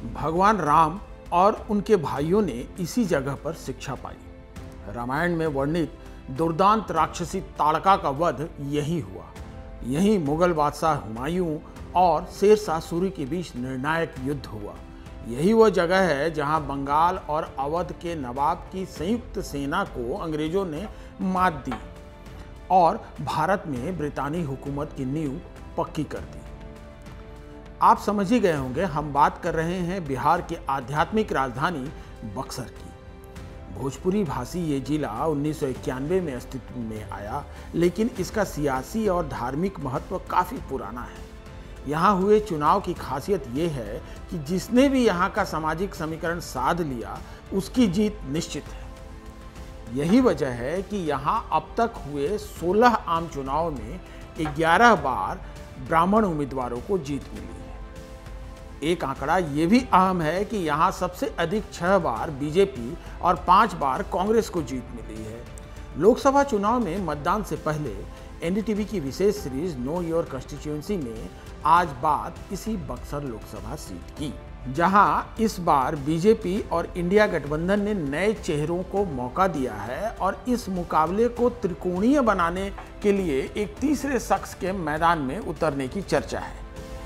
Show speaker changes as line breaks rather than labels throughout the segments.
भगवान राम और उनके भाइयों ने इसी जगह पर शिक्षा पाई। रामायण में वर्णित दुर्दांत राक्षसी ताड़का का वध यही हुआ। यही मुगल बादशाह हुमायूं और शेरशाह सूरी के बीच निर्णायक युद्ध हुआ। यही वह जगह है जहां बंगाल और अवध के नवाब की संयुक्त सेना को अंग्रेजों ने मात दी और भारत में ब्रितानी हुकूमत की नींव पक्की कर दी। आप समझ ही गए होंगे, हम बात कर रहे हैं बिहार की आध्यात्मिक राजधानी बक्सर की। भोजपुरी भाषी ये जिला 1991 में अस्तित्व में आया, लेकिन इसका सियासी और धार्मिक महत्व काफ़ी पुराना है। यहाँ हुए चुनाव की खासियत ये है कि जिसने भी यहाँ का सामाजिक समीकरण साध लिया उसकी जीत निश्चित है। यही वजह है कि यहाँ अब तक हुए 16 आम चुनाव में 11 बार ब्राह्मण उम्मीदवारों को जीत मिली है। एक आंकड़ा ये भी अहम है कि यहाँ सबसे अधिक 6 बार बीजेपी और 5 बार कांग्रेस को जीत मिली है। लोकसभा चुनाव में मतदान से पहले एनडीटीवी की विशेष सीरीज नो योर कंस्टिट्यूएंसी में आज बात इसी बक्सर लोकसभा सीट की, जहां इस बार बीजेपी और इंडिया गठबंधन ने नए चेहरों को मौका दिया है और इस मुकाबले को त्रिकोणीय बनाने के लिए एक तीसरे शख्स के मैदान में उतरने की चर्चा है।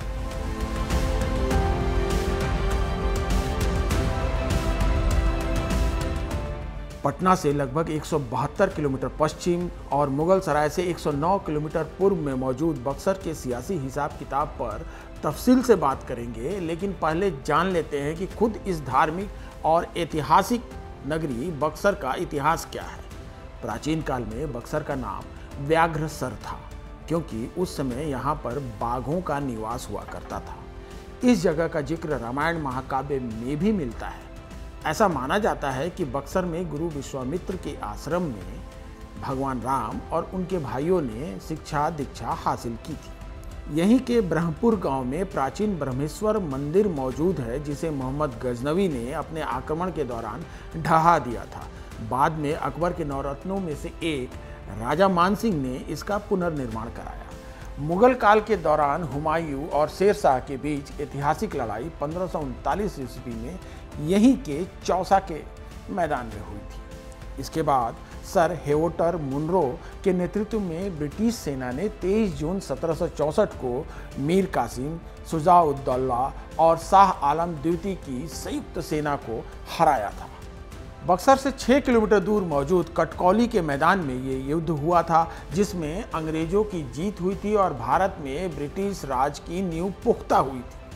पटना से लगभग 172 किलोमीटर पश्चिम और मुगल सराय से 109 किलोमीटर पूर्व में मौजूद बक्सर के सियासी हिसाब किताब पर तफसील से बात करेंगे, लेकिन पहले जान लेते हैं कि खुद इस धार्मिक और ऐतिहासिक नगरी बक्सर का इतिहास क्या है। प्राचीन काल में बक्सर का नाम व्याघ्रसर था, क्योंकि उस समय यहाँ पर बाघों का निवास हुआ करता था। इस जगह का जिक्र रामायण महाकाव्य में भी मिलता है। ऐसा माना जाता है कि बक्सर में गुरु विश्वामित्र के आश्रम में भगवान राम और उनके भाइयों ने शिक्षा दीक्षा हासिल की थी। यहीं के ब्रह्मपुर गांव में प्राचीन ब्रह्मेश्वर मंदिर मौजूद है, जिसे मोहम्मद गजनवी ने अपने आक्रमण के दौरान ढहा दिया था। बाद में अकबर के नवरत्नों में से एक राजा मानसिंह ने इसका पुनर्निर्माण कराया। मुगल काल के दौरान हुमायूं और शेरशाह के बीच ऐतिहासिक लड़ाई 1539 ईस्वी में यहीं के चौसा के मैदान में हुई थी। इसके बाद सर हेवोटर मुनरो के नेतृत्व में ब्रिटिश सेना ने 23 जून 1764 को मीर कासिम, शुजा-उद-दौला और शाह आलम द्वितीय की संयुक्त सेना को हराया था। बक्सर से 6 किलोमीटर दूर मौजूद कटकौली के मैदान में ये युद्ध हुआ था, जिसमें अंग्रेजों की जीत हुई थी और भारत में ब्रिटिश राज की नींव पुख्ता हुई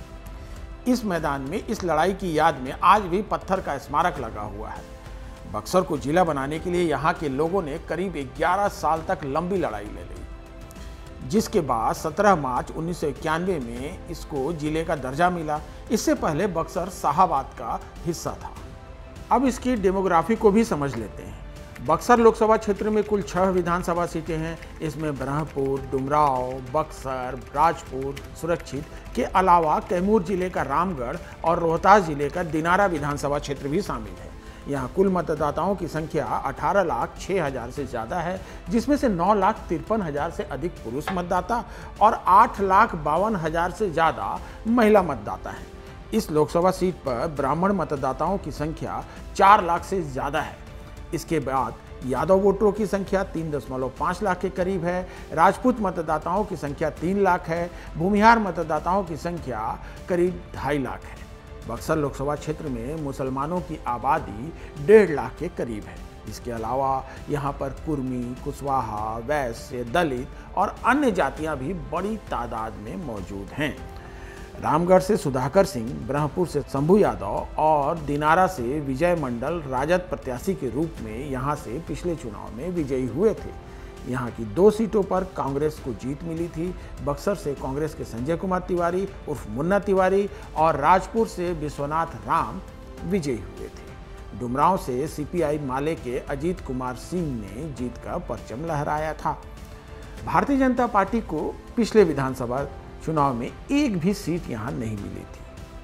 थी। इस मैदान में इस लड़ाई की याद में आज भी पत्थर का स्मारक लगा हुआ है। बक्सर को जिला बनाने के लिए यहाँ के लोगों ने करीब 11 साल तक लंबी लड़ाई ले ली, जिसके बाद 17 मार्च 1991 में इसको जिले का दर्जा मिला। इससे पहले बक्सर शाहाबाद का हिस्सा था। अब इसकी डेमोग्राफी को भी समझ लेते हैं। बक्सर लोकसभा क्षेत्र में कुल 6 विधानसभा सीटें हैं। इसमें ब्रह्मपुर, डुमराव, बक्सर, राजपुर, सुरक्षित के अलावा कैमूर जिले का रामगढ़ और रोहतास जिले का दिनारा विधानसभा क्षेत्र भी शामिल है। यहाँ कुल मतदाताओं की संख्या 18,06,000 से ज़्यादा है, जिसमें से 9,53,000 से अधिक पुरुष मतदाता और 8,52,000 से ज़्यादा महिला मतदाता हैं। इस लोकसभा सीट पर ब्राह्मण मतदाताओं की संख्या 4 लाख से ज़्यादा है। इसके बाद यादव वोटरों की संख्या 3.5 लाख के करीब है। राजपूत मतदाताओं की संख्या 3 लाख है। भूमिहार मतदाताओं की संख्या करीब 2.5 लाख है। बक्सर लोकसभा क्षेत्र में मुसलमानों की आबादी 1.5 लाख के करीब है। इसके अलावा यहाँ पर कुर्मी, कुशवाहा, वैश्य, दलित और अन्य जातियाँ भी बड़ी तादाद में मौजूद हैं। रामगढ़ से सुधाकर सिंह, ब्रह्मपुर से शंभू यादव और दिनारा से विजय मंडल राजद प्रत्याशी के रूप में यहाँ से पिछले चुनाव में विजयी हुए थे। यहाँ की 2 सीटों पर कांग्रेस को जीत मिली थी। बक्सर से कांग्रेस के संजय कुमार तिवारी उर्फ मुन्ना तिवारी और राजपुर से विश्वनाथ राम विजयी हुए थे। डुमरांव से सीपीआई माले के अजीत कुमार सिंह ने जीत का परचम लहराया था। भारतीय जनता पार्टी को पिछले विधानसभा चुनाव में एक भी सीट यहाँ नहीं मिली थी।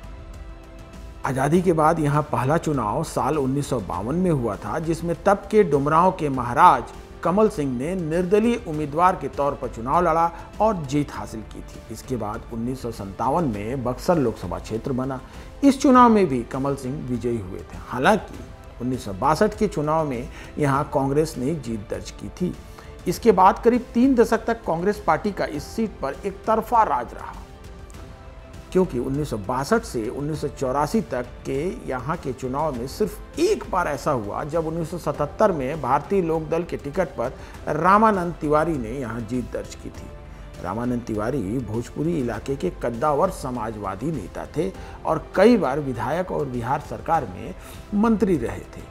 आज़ादी के बाद यहाँ पहला चुनाव साल 1952 में हुआ था, जिसमें तब के डुमरांव के महाराज कमल सिंह ने निर्दलीय उम्मीदवार के तौर पर चुनाव लड़ा और जीत हासिल की थी। इसके बाद 1957 में बक्सर लोकसभा क्षेत्र बना। इस चुनाव में भी कमल सिंह विजयी हुए थे। हालांकि 1962 के चुनाव में यहां कांग्रेस ने जीत दर्ज की थी। इसके बाद करीब 3 दशक तक कांग्रेस पार्टी का इस सीट पर एक तरफा राज रहा, क्योंकि 1962 से 1984 तक के यहाँ के चुनाव में सिर्फ एक बार ऐसा हुआ जब 1977 में भारतीय लोक दल के टिकट पर रामानंद तिवारी ने यहाँ जीत दर्ज की थी। रामानंद तिवारी भोजपुरी इलाके के कद्दावर समाजवादी नेता थे और कई बार विधायक और बिहार सरकार में मंत्री रहे थे।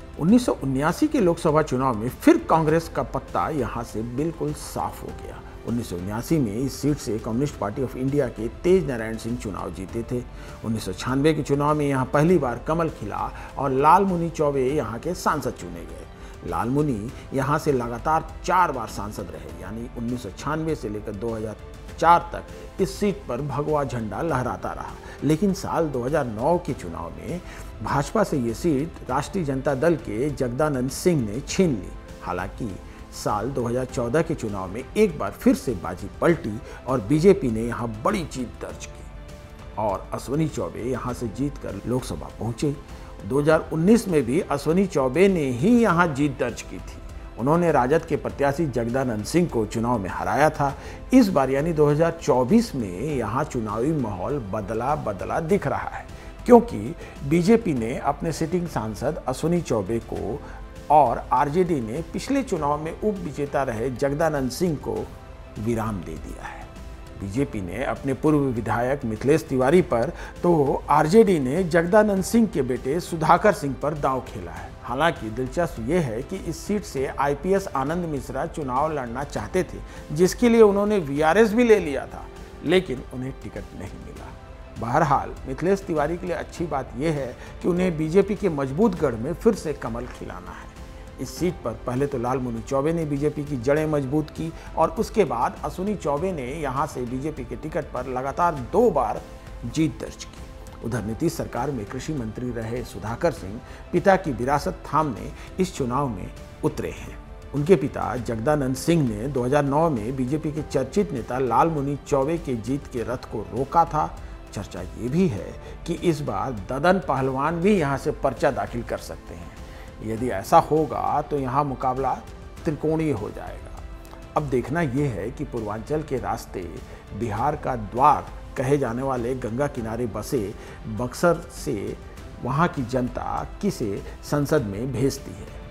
1979 के लोकसभा चुनाव में फिर कांग्रेस का पत्ता यहाँ से बिल्कुल साफ हो गया। 1979 में इस सीट से कम्युनिस्ट पार्टी ऑफ इंडिया के तेज नारायण सिंह चुनाव जीते थे। 1996 के चुनाव में यहाँ पहली बार कमल खिला और लालमुनि चौबे यहाँ के सांसद चुने गए। लालमुनि यहाँ से लगातार 4 बार सांसद रहे, यानी 1996 से लेकर 2004 तक इस सीट पर भगवा झंडा लहराता रहा। लेकिन साल 2009 के चुनाव में भाजपा से ये सीट राष्ट्रीय जनता दल के जगदानंद सिंह ने छीन ली। हालांकि साल 2014 के चुनाव में एक बार फिर से बाजी पलटी और बीजेपी ने यहाँ बड़ी जीत दर्ज की और अश्विनी चौबे यहाँ से जीतकर लोकसभा पहुंचे। 2019 में भी अश्विनी चौबे ने ही यहाँ जीत दर्ज की थी। उन्होंने राजद के प्रत्याशी जगदानंद सिंह को चुनाव में हराया था। इस बार यानी 2024 में यहाँ चुनावी माहौल बदला दिख रहा है, क्योंकि बीजेपी ने अपने सिटिंग सांसद अश्विनी चौबे को और आरजेडी ने पिछले चुनाव में उप विजेता रहे जगदानंद सिंह को विराम दे दिया है। बीजेपी ने अपने पूर्व विधायक मिथिलेश तिवारी पर तो आरजेडी ने जगदानंद सिंह के बेटे सुधाकर सिंह पर दांव खेला है। हालांकि दिलचस्प ये है कि इस सीट से आईपीएस आनंद मिश्रा चुनाव लड़ना चाहते थे, जिसके लिए उन्होंने वीआरएस भी ले लिया था, लेकिन उन्हें टिकट नहीं मिला। बहरहाल मिथिलेश तिवारी के लिए अच्छी बात यह है कि उन्हें बीजेपी के मजबूत गढ़ में फिर से कमल खिलाना है। इस सीट पर पहले तो लालमुनि चौबे ने बीजेपी की जड़ें मजबूत की और उसके बाद अश्विनी चौबे ने यहां से बीजेपी के टिकट पर लगातार 2 बार जीत दर्ज की। उधर नीतीश सरकार में कृषि मंत्री रहे सुधाकर सिंह पिता की विरासत थामने इस चुनाव में उतरे हैं। उनके पिता जगदानंद सिंह ने 2009 में बीजेपी के चर्चित नेता लालमुनि चौबे के जीत के रथ को रोका था। चर्चा ये भी है कि इस बार ददन पहलवान भी यहाँ से पर्चा दाखिल कर सकते हैं। यदि ऐसा होगा तो यहाँ मुकाबला त्रिकोणीय हो जाएगा। अब देखना यह है कि पूर्वांचल के रास्ते बिहार का द्वार कहे जाने वाले गंगा किनारे बसे बक्सर से वहाँ की जनता किसे संसद में भेजती है।